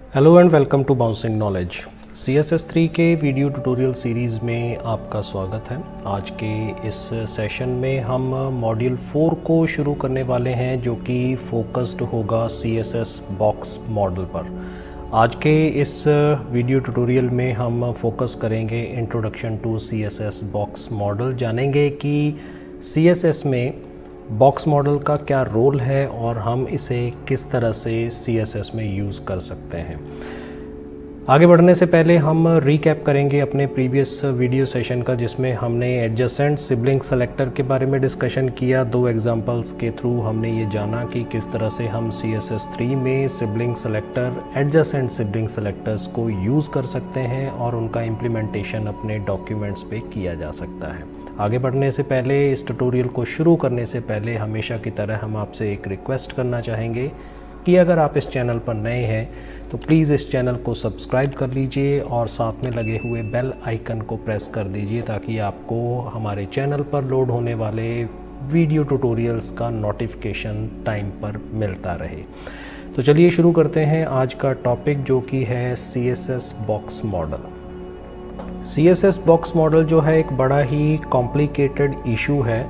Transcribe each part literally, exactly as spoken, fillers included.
Hello and welcome to bouncing knowledge. C S S three के video tutorial series में आपका स्वागत है। आज के इस सेशन में हम मॉड्यूल फोर को शुरू करने वाले हैं जो कि फोकस्ड होगा C S S box model पर। आज के इस वीडियो ट्यूटोरियल में हम फोकस करेंगे introduction to C S S box model, जानेंगे कि सी एस एस में बॉक्स मॉडल का क्या रोल है और हम इसे किस तरह से सी एस एस में यूज़ कर सकते हैं। आगे बढ़ने से पहले हम रीकैप करेंगे अपने प्रीवियस वीडियो सेशन का, जिसमें हमने एडजेसेंट सिबलिंग सेलेक्टर के बारे में डिस्कशन किया। दो एग्जांपल्स के थ्रू हमने ये जाना कि किस तरह से हम सी एस एस थ्री में sibling selector adjacent sibling selectors को यूज़ कर सकते हैं और उनका इम्प्लीमेंटेशन अपने डॉक्यूमेंट्स पे किया जा सकता है। आगे बढ़ने से पहले, इस ट्यूटोरियल को शुरू करने से पहले हमेशा की तरह हम आपसे एक रिक्वेस्ट करना चाहेंगे कि अगर आप इस चैनल पर नए हैं तो प्लीज़ इस चैनल को सब्सक्राइब कर लीजिए और साथ में लगे हुए बेल आइकन को प्रेस कर दीजिए ताकि आपको हमारे चैनल पर लोड होने वाले वीडियो ट्यूटोरियल्स का नोटिफिकेशन टाइम पर मिलता रहे। तो चलिए शुरू करते हैं आज का टॉपिक, जो कि है C S S box model. C S S box model जो है एक बड़ा ही कॉम्प्लिकेटेड इशू है।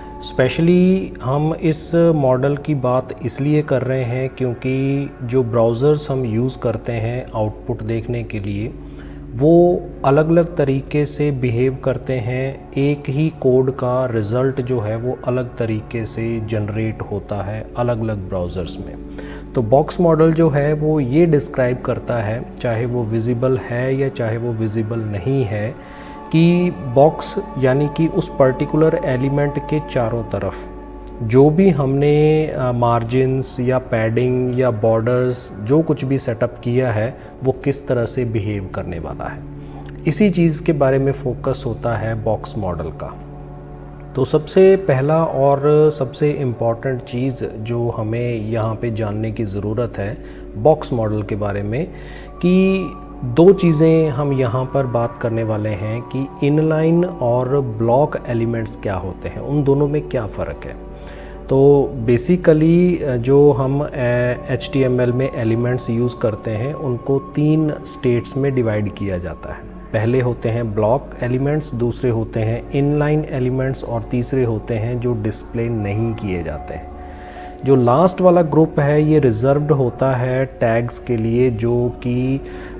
स्पेशली हम इस मॉडल की बात इसलिए कर रहे हैं क्योंकि जो ब्राउज़र्स हम यूज़ करते हैं आउटपुट देखने के लिए, वो अलग अलग तरीके से बिहेव करते हैं। एक ही कोड का रिज़ल्ट जो है वो अलग तरीके से जनरेट होता है अलग अलग ब्राउज़र्स में। तो बॉक्स मॉडल जो है वो ये डिस्क्राइब करता है, चाहे वो विजिबल है या चाहे वो विजिबल नहीं है, कि बॉक्स यानी कि उस पर्टिकुलर एलिमेंट के चारों तरफ जो भी हमने मार्जिन्स या पैडिंग या बॉर्डर्स जो कुछ भी सेटअप किया है वो किस तरह से बिहेव करने वाला है। इसी चीज़ के बारे में फोकस होता है बॉक्स मॉडल का। तो सबसे पहला और सबसे इम्पॉर्टेंट चीज़ जो हमें यहाँ पे जानने की ज़रूरत है बॉक्स मॉडल के बारे में, कि दो चीज़ें हम यहाँ पर बात करने वाले हैं कि इनलाइन और ब्लॉक एलिमेंट्स क्या होते हैं, उन दोनों में क्या फ़र्क है। तो बेसिकली जो हम एच टी एम एल में एलिमेंट्स यूज़ करते हैं उनको तीन स्टेट्स में डिवाइड किया जाता है। पहले होते हैं ब्लॉक एलिमेंट्स, दूसरे होते हैं इनलाइन एलिमेंट्स और तीसरे होते हैं जो डिस्प्ले नहीं किए जाते हैं। जो लास्ट वाला ग्रुप है ये रिजर्व्ड होता है टैग्स के लिए, जो कि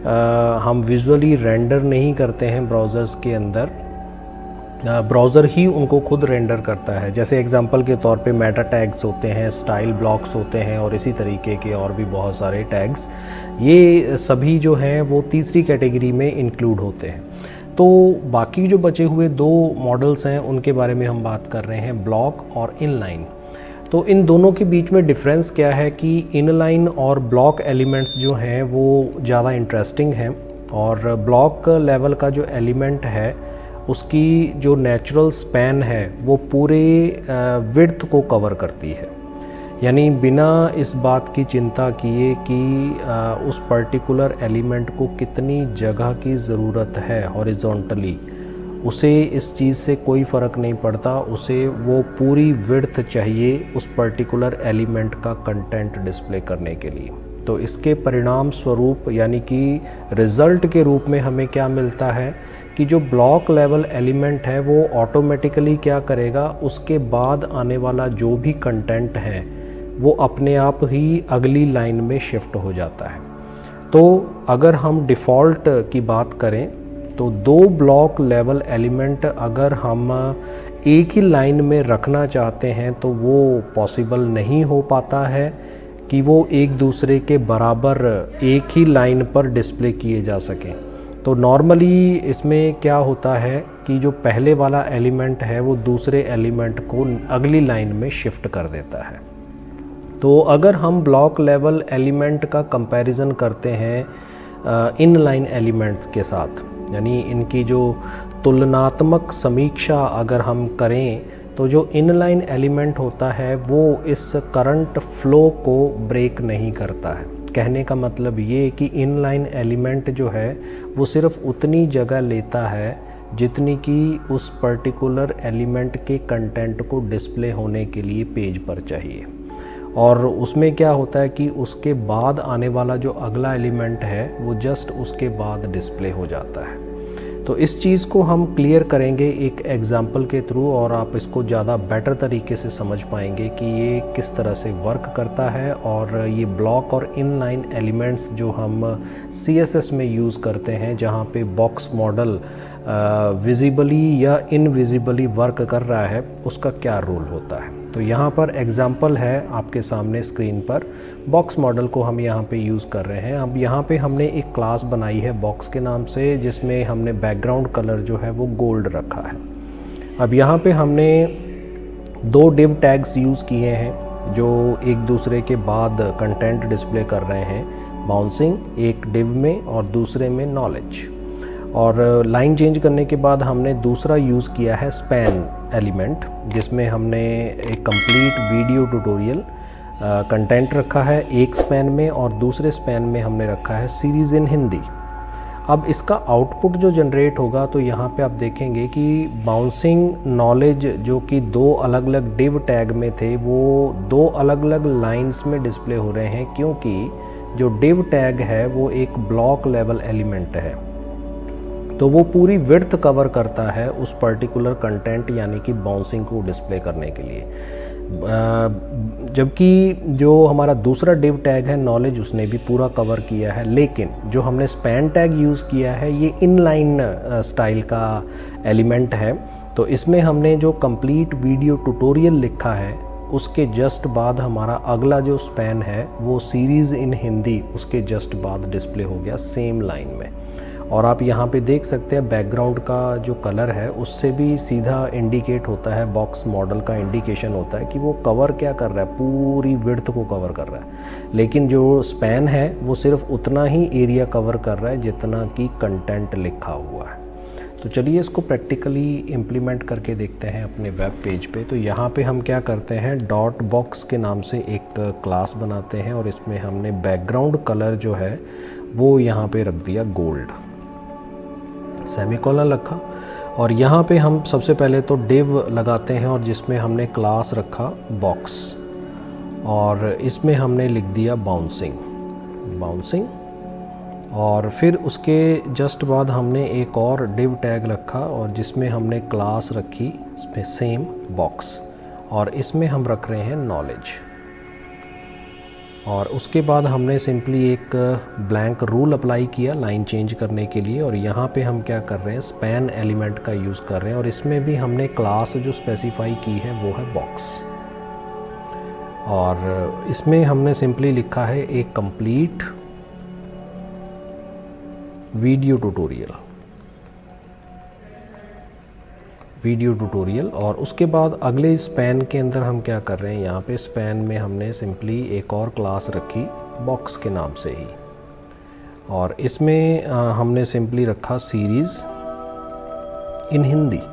हम विजुअली रेंडर नहीं करते हैं ब्राउज़र्स के अंदर, ब्राउज़र ही उनको खुद रेंडर करता है। जैसे एग्जांपल के तौर पे मेटा टैग्स होते हैं, स्टाइल ब्लॉक्स होते हैं और इसी तरीके के और भी बहुत सारे टैग्स, ये सभी जो हैं वो तीसरी कैटेगरी में इंक्लूड होते हैं। तो बाकी जो बचे हुए दो मॉडल्स हैं उनके बारे में हम बात कर रहे हैं, ब्लॉक और इनलाइन। तो इन दोनों के बीच में डिफरेंस क्या है कि इनलाइन और ब्लॉक एलिमेंट्स जो हैं वो ज़्यादा इंटरेस्टिंग हैं, और ब्लॉक लेवल का जो एलिमेंट है उसकी जो नेचुरल स्पैन है वो पूरे विड्थ को कवर करती है। यानी बिना इस बात की चिंता किए कि उस पर्टिकुलर एलिमेंट को कितनी जगह की ज़रूरत है हॉरिजॉन्टली, उसे इस चीज़ से कोई फ़र्क नहीं पड़ता। उसे वो पूरी विड्थ चाहिए उस पर्टिकुलर एलिमेंट का कंटेंट डिस्प्ले करने के लिए। तो इसके परिणाम स्वरूप यानी कि रिज़ल्ट के रूप में हमें क्या मिलता है कि जो ब्लॉक लेवल एलिमेंट है वो ऑटोमेटिकली क्या करेगा, उसके बाद आने वाला जो भी कंटेंट है वो अपने आप ही अगली लाइन में शिफ्ट हो जाता है। तो अगर हम डिफ़ॉल्ट की बात करें तो दो ब्लॉक लेवल एलिमेंट अगर हम एक ही लाइन में रखना चाहते हैं तो वो पॉसिबल नहीं हो पाता है कि वो एक दूसरे के बराबर एक ही लाइन पर डिस्प्ले किए जा सकें। तो नॉर्मली इसमें क्या होता है कि जो पहले वाला एलिमेंट है वो दूसरे एलिमेंट को अगली लाइन में शिफ्ट कर देता है। तो अगर हम ब्लॉक लेवल एलिमेंट का कंपैरिजन करते हैं इन लाइन एलिमेंट्स के साथ, यानी इनकी जो तुलनात्मक समीक्षा अगर हम करें, तो जो इनलाइन एलिमेंट होता है वो इस करंट फ्लो को ब्रेक नहीं करता है। कहने का मतलब ये कि इनलाइन एलिमेंट जो है वो सिर्फ उतनी जगह लेता है जितनी कि उस पर्टिकुलर एलिमेंट के कंटेंट को डिस्प्ले होने के लिए पेज पर चाहिए। और उसमें क्या होता है कि उसके बाद आने वाला जो अगला एलिमेंट है वो जस्ट उसके बाद डिस्प्ले हो जाता है। तो इस चीज़ को हम क्लियर करेंगे एक एग्जांपल के थ्रू, और आप इसको ज़्यादा बेटर तरीके से समझ पाएंगे कि ये किस तरह से वर्क करता है। और ये ब्लॉक और इनलाइन एलिमेंट्स जो हम सी एस एस में यूज़ करते हैं, जहाँ पे बॉक्स मॉडल विजिबली या इनविजिबली वर्क कर रहा है, उसका क्या रोल होता है। तो यहाँ पर एग्जांपल है आपके सामने स्क्रीन पर, बॉक्स मॉडल को हम यहाँ पे यूज़ कर रहे हैं। अब यहाँ पे हमने एक क्लास बनाई है बॉक्स के नाम से, जिसमें हमने बैकग्राउंड कलर जो है वो गोल्ड रखा है। अब यहाँ पे हमने दो डिव टैग्स यूज़ किए हैं जो एक दूसरे के बाद कंटेंट डिस्प्ले कर रहे हैं, बाउंसिंग एक डिव में और दूसरे में नॉलेज। और लाइन चेंज करने के बाद हमने दूसरा यूज़ किया है स्पैन एलिमेंट, जिसमें हमने एक कंप्लीट वीडियो ट्यूटोरियल कंटेंट रखा है एक स्पैन में, और दूसरे स्पैन में हमने रखा है सीरीज़ इन हिंदी। अब इसका आउटपुट जो जनरेट होगा, तो यहाँ पे आप देखेंगे कि बाउंसिंग नॉलेज जो कि दो अलग अलग डिव टैग में थे, वो दो अलग अलग लाइंस में डिस्प्ले हो रहे हैं, क्योंकि जो डिव टैग है वो एक ब्लॉक लेवल एलिमेंट है, तो वो पूरी विड्थ कवर करता है उस पर्टिकुलर कंटेंट यानी कि बाउंसिंग को डिस्प्ले करने के लिए। जबकि जो हमारा दूसरा डिव टैग है नॉलेज, उसने भी पूरा कवर किया है, लेकिन जो हमने स्पैन टैग यूज़ किया है ये इनलाइन स्टाइल का एलिमेंट है। तो इसमें हमने जो कंप्लीट वीडियो ट्यूटोरियल लिखा है, उसके जस्ट बाद हमारा अगला जो स्पैन है वो सीरीज़ इन हिंदी, उसके जस्ट बाद डिस्प्ले हो गया सेम लाइन में। और आप यहाँ पे देख सकते हैं बैकग्राउंड का जो कलर है उससे भी सीधा इंडिकेट होता है, बॉक्स मॉडल का इंडिकेशन होता है कि वो कवर क्या कर रहा है, पूरी विड्थ को कवर कर रहा है। लेकिन जो स्पैन है वो सिर्फ उतना ही एरिया कवर कर रहा है जितना कि कंटेंट लिखा हुआ है। तो चलिए इसको प्रैक्टिकली इम्प्लीमेंट करके देखते हैं अपने वेब पेज पे। तो यहाँ पे हम क्या करते हैं, डॉट बॉक्स के नाम से एक क्लास बनाते हैं और इसमें हमने बैकग्राउंड कलर जो है वो यहाँ पे रख दिया गोल्ड, सेमीकोलन रखा। और यहाँ पे हम सबसे पहले तो डिव लगाते हैं और जिसमें हमने क्लास रखा बॉक्स, और इसमें हमने लिख दिया बाउंसिंग बाउंसिंग और फिर उसके जस्ट बाद हमने एक और डिव टैग रखा और जिसमें हमने क्लास रखी इसमें सेम बॉक्स, और इसमें हम रख रहे हैं नॉलेज। और उसके बाद हमने सिंपली एक ब्लैंक रूल अप्लाई किया लाइन चेंज करने के लिए, और यहाँ पे हम क्या कर रहे हैं, स्पैन एलिमेंट का यूज़ कर रहे हैं और इसमें भी हमने क्लास जो स्पेसिफाई की है वो है बॉक्स। और इसमें हमने सिंपली लिखा है एक complete video tutorial video tutorial और उसके बाद अगले स्पैन के अंदर हम क्या कर रहे हैं, यहाँ पे स्पैन में हमने सिंपली एक और क्लास रखी बॉक्स के नाम से ही, और इसमें आ, हमने सिंपली रखा सीरीज़ इन हिंदी,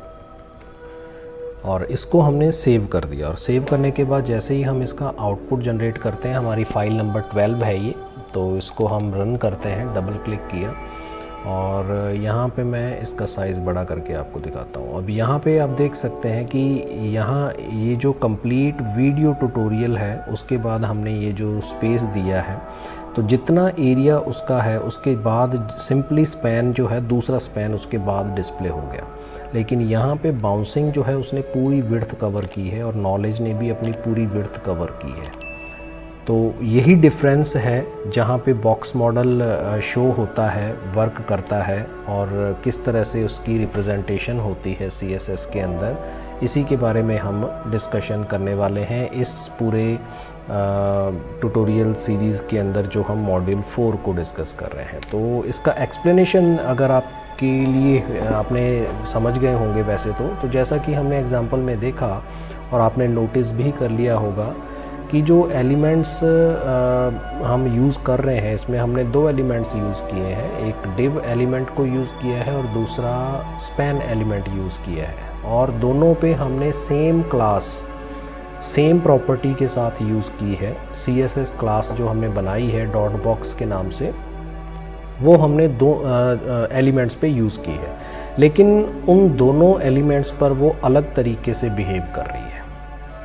और इसको हमने सेव कर दिया। और सेव करने के बाद जैसे ही हम इसका आउटपुट जनरेट करते हैं, हमारी फ़ाइल नंबर ट्वेल्व है ये, तो इसको हम रन करते हैं, डबल क्लिक किया और यहाँ पे मैं इसका साइज़ बड़ा करके आपको दिखाता हूँ। अब यहाँ पे आप देख सकते हैं कि यहाँ ये जो कंप्लीट वीडियो ट्यूटोरियल है उसके बाद हमने ये जो स्पेस दिया है, तो जितना एरिया उसका है उसके बाद सिंपली स्पैन जो है दूसरा स्पैन उसके बाद डिस्प्ले हो गया। लेकिन यहाँ पे बाउंसिंग जो है उसने पूरी विड्थ कवर की है और नॉलेज ने भी अपनी पूरी विड्थ कवर की है। तो यही डिफरेंस है जहाँ पे बॉक्स मॉडल शो होता है, वर्क करता है, और किस तरह से उसकी रिप्रेजेंटेशन होती है सी एस एस के अंदर, इसी के बारे में हम डिस्कशन करने वाले हैं इस पूरे ट्यूटोरियल सीरीज़ के अंदर जो हम मॉड्यूल फोर को डिस्कस कर रहे हैं। तो इसका एक्सप्लेनेशन अगर आपके लिए आपने समझ गए होंगे वैसे तो तो जैसा कि हमने एग्जांपल में देखा और आपने नोटिस भी कर लिया होगा कि जो एलिमेंट्स हम यूज़ कर रहे हैं इसमें हमने दो एलिमेंट्स यूज़ किए हैं, एक डिव एलिमेंट को यूज़ किया है और दूसरा स्पैन एलिमेंट यूज़ किया है, और दोनों पे हमने सेम क्लास सेम प्रॉपर्टी के साथ यूज़ की है। सी एस एस क्लास जो हमने बनाई है डॉट बॉक्स के नाम से, वो हमने दो एलिमेंट्स पे यूज़ की है, लेकिन उन दोनों एलिमेंट्स पर वो अलग तरीके से बिहेव कर रही है।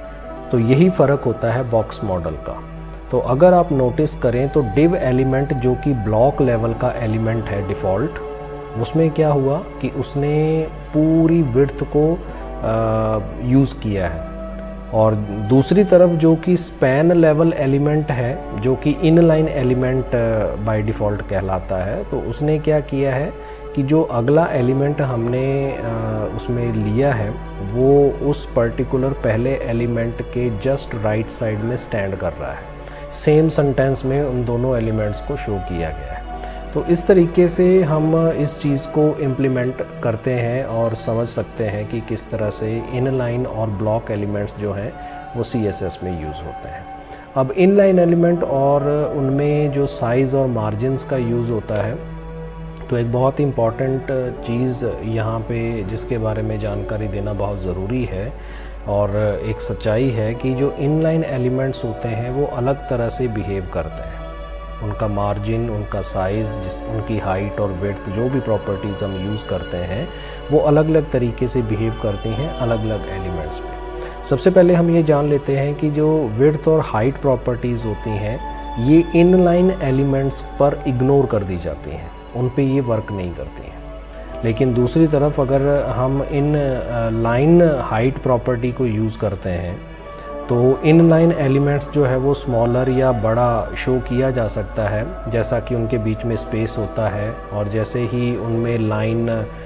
तो यही फ़र्क होता है बॉक्स मॉडल का। तो अगर आप नोटिस करें तो डिव एलिमेंट जो कि ब्लॉक लेवल का एलिमेंट है डिफ़ॉल्ट, उसमें क्या हुआ कि उसने पूरी विड्थ को यूज़ किया है। और दूसरी तरफ जो कि स्पैन लेवल एलिमेंट है जो कि इनलाइन एलिमेंट बाय डिफ़ॉल्ट कहलाता है, तो उसने क्या किया है कि जो अगला एलिमेंट हमने उसमें लिया है वो उस पर्टिकुलर पहले एलिमेंट के जस्ट राइट साइड में स्टैंड कर रहा है। सेम सेंटेंस में उन दोनों एलिमेंट्स को शो किया गया है। तो इस तरीके से हम इस चीज़ को इम्प्लीमेंट करते हैं और समझ सकते हैं कि किस तरह से इनलाइन और ब्लॉक एलिमेंट्स जो हैं वो सी एस एस में यूज़ होते हैं। अब इनलाइन एलिमेंट और उनमें जो साइज़ और मार्जिन्स का यूज़ होता है, तो एक बहुत इम्पॉर्टेंट चीज़ यहाँ पे जिसके बारे में जानकारी देना बहुत ज़रूरी है और एक सच्चाई है कि जो इनलाइन एलिमेंट्स होते हैं वो अलग तरह से बिहेव करते हैं। उनका मार्जिन, उनका साइज़, जिस उनकी हाइट और विड्थ, जो भी प्रॉपर्टीज़ हम यूज़ करते हैं वो अलग अलग तरीके से बिहेव करती हैं अलग अलग एलिमेंट्स पे। सबसे पहले हम ये जान लेते हैं कि जो विड्थ और हाइट प्रॉपर्टीज़ होती हैं ये इनलाइन एलिमेंट्स पर इग्नोर कर दी जाती हैं, उन पे ये वर्क नहीं करती हैं। लेकिन दूसरी तरफ अगर हम इन लाइन हाइट प्रॉपर्टी को यूज़ करते हैं तो इन लाइन एलिमेंट्स जो है वो स्मॉलर या बड़ा शो किया जा सकता है, जैसा कि उनके बीच में स्पेस होता है और जैसे ही उनमें लाइन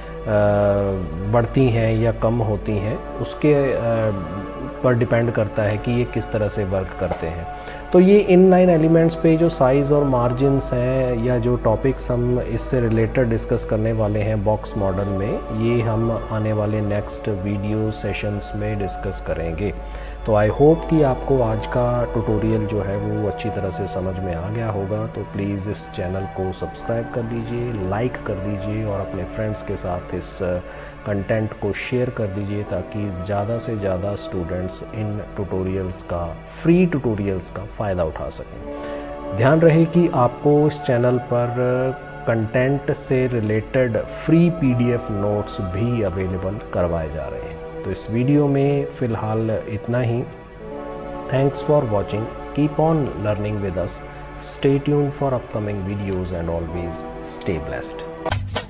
बढ़ती हैं या कम होती हैं उसके पर डिपेंड करता है कि ये किस तरह से वर्क करते हैं। तो ये इनलाइन एलिमेंट्स पे जो साइज़ और मार्जिन्स हैं या जो टॉपिक्स हम इससे रिलेटेड डिस्कस करने वाले हैं बॉक्स मॉडल में, ये हम आने वाले नेक्स्ट वीडियो सेशंस में डिस्कस करेंगे। तो आई होप कि आपको आज का ट्यूटोरियल जो है वो अच्छी तरह से समझ में आ गया होगा। तो प्लीज़ इस चैनल को सब्सक्राइब कर लीजिए, लाइक कर दीजिए और अपने फ्रेंड्स के साथ इस कंटेंट को शेयर कर दीजिए ताकि ज़्यादा से ज़्यादा स्टूडेंट्स इन ट्यूटोरियल्स का, फ्री ट्यूटोरियल्स का फ़ायदा उठा सकें। ध्यान रहे कि आपको इस चैनल पर कंटेंट से रिलेटेड फ्री पीडीएफ नोट्स भी अवेलेबल करवाए जा रहे हैं। तो इस वीडियो में फ़िलहाल इतना ही। Thanks for watching, keep on learning with us, stay tuned for upcoming videos and always stay blessed.